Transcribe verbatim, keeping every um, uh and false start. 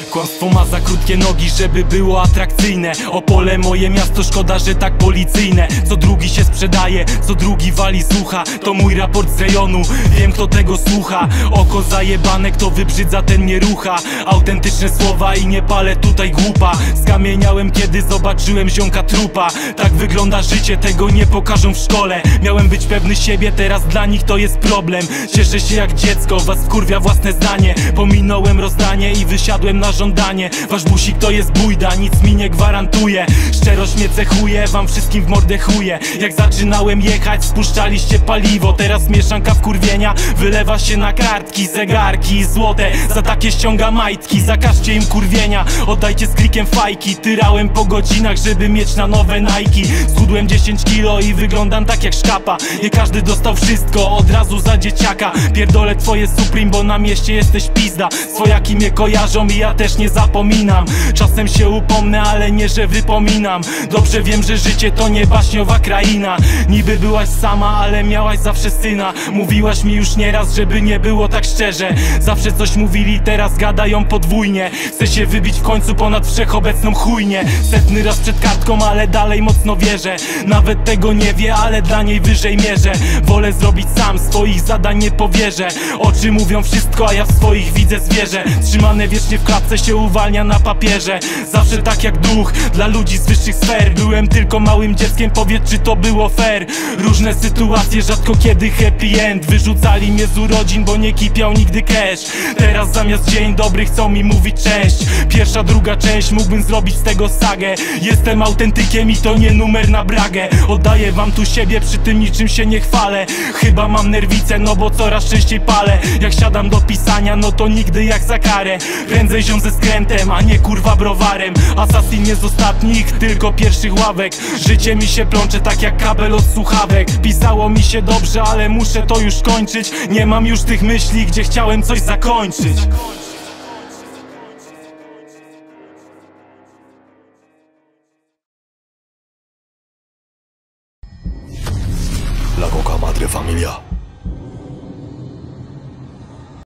Kłamstwo ma za krótkie nogi, żeby było atrakcyjne. Opole moje miasto, szkoda, że tak policyjne. Co drugi się sprzedaje, co drugi wali z ucha. To mój raport z rejonu, wiem kto tego słucha. Oko zajebane, kto wybrzydza, ten nie rucha. Autentyczne słowa i nie palę tutaj głupa. Skamieniałem, kiedy zobaczyłem ziomka trupa. Tak wygląda życie, tego nie pokażą w szkole. Miałem być pewny siebie, teraz dla nich to jest problem. Cieszę się jak dziecko, was wkurwia własne zdanie. Pominąłem rozdanie i wysiadłem na żądanie. Wasz busik to jest bójda, nic mi nie gwarantuje. Szczerość mnie cechuje, wam wszystkim w mordę chuje. Jak zaczynałem jechać, spuszczaliście paliwo. Teraz mieszanka wkurwienia wylewa się na kartki, zegarki złote. Za takie ściąga majtki, zakażcie im kurwienia. Oddajcie z klikiem fajki. Tyrałem po godzinach, żeby mieć na nowe Nike. Schudłem dziesięć kilo i wyglądam tak jak szkapa. Nie każdy dostał wszystko od razu za dzieciaka. Pierdolę twoje Supreme, bo na mieście jesteś pizda. Swojaki mnie kojarzą i ja też nie zapominam. Czasem się upomnę, ale nie, że wypominam. Dobrze wiem, że życie to nie baśniowa kraina. Niby byłaś sama, ale miałaś zawsze syna. Mówiłaś mi już nieraz, żeby nie było tak szczerze. Zawsze coś mówili, teraz gadają podwójnie. Chcę się wybić w końcu ponad wszechobecną chujnię. Setny raz przed kartką, ale dalej mocno wierzę. Nawet tego nie wie, ale dla niej wyżej mierzę. Wolę zrobić sam, swoich zadań nie powierzę. Oczy mówią wszystko, a ja w swoich widzę zwierzę. Trzymane wiecznie w klapce się uwalnia na papierze. Zawsze tak jak duch, dla ludzi z wyższych sfer. Byłem tylko małym dzieckiem, powiedz czy to było fair. Różne sytuacje, rzadko kiedy happy end. Wyrzucali mnie z urodzin, bo nie kipiał nigdy cash. Teraz zamiast dzień dobry chcą mi mówić cześć. Pierwsza, druga część, mógłbym zrobić z tego sagę. Jestem autentykiem i to nie numer na bragę. Oddaję wam tu siebie, przy tym niczym się nie chwalę. Chyba mam nerwicę, no bo coraz częściej palę. Jak siadam do pisania, no to nigdy jak za karę. Prędzej ziom ze skrętem, a nie kurwa browarem. Assassin nie z ostatnich, tylko pierwszych ławek. Życie mi się plącze tak jak kabel od słuchawek. Pisało mi się dobrze, ale muszę to już kończyć. Nie mam już tych myśli, gdzie chciałem coś zakończyć. La Coca Madre Familia.